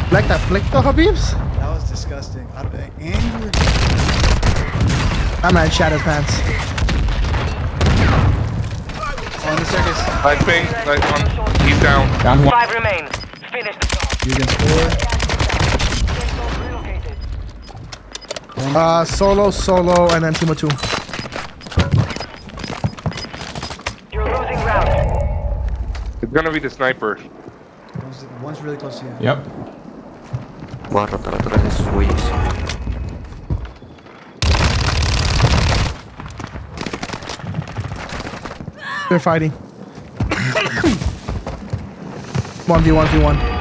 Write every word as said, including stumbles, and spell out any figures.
Like that flick though, Habibs? That was disgusting. I don't, and you were... That man shat his pants. On the circus. Nice ping, nice one. He's down. Down one. Five remain. Finish the job. You against four. Uh, solo, solo, and then team of two. You're losing round. It's gonna be the sniper. One's, one's really close to you. Yep. Vartalla tulee se suijiksi. They're fighting. one v one v one.